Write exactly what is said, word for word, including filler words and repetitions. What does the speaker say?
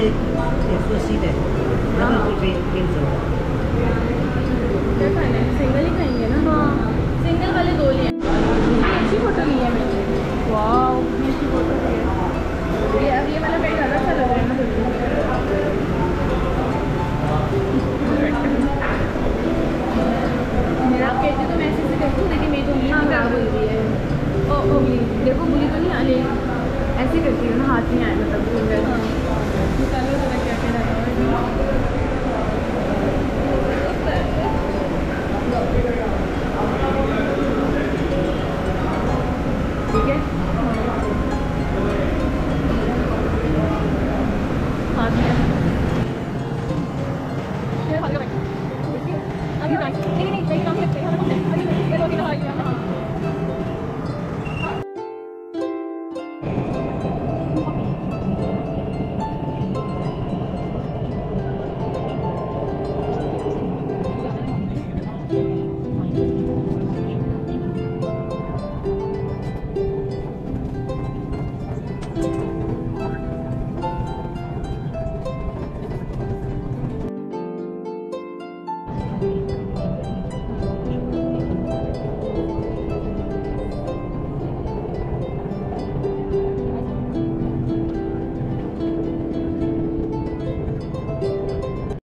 एक सौ अस्सी है, तीन सौ। क्या खाना है? सिंगल ही खाएंगे ना? हाँ सिंगल वाले दो लिए। अच्छी फोटो ली है मैंने। वाह अच्छी फोटो ली है। ये अब ये वाला पेट ज़्यादा अच्छा लग रहा है ना। मेरा आप कहते तो मैं ऐसे से करती हूँ, लेकिन मेरी तो उंगली खराब हुई हुई है। ओ उंगली देखो, उंगली तो नहीं आने ऐसे करती हूँ ना, हाथ नहीं आएगा तब फिंगर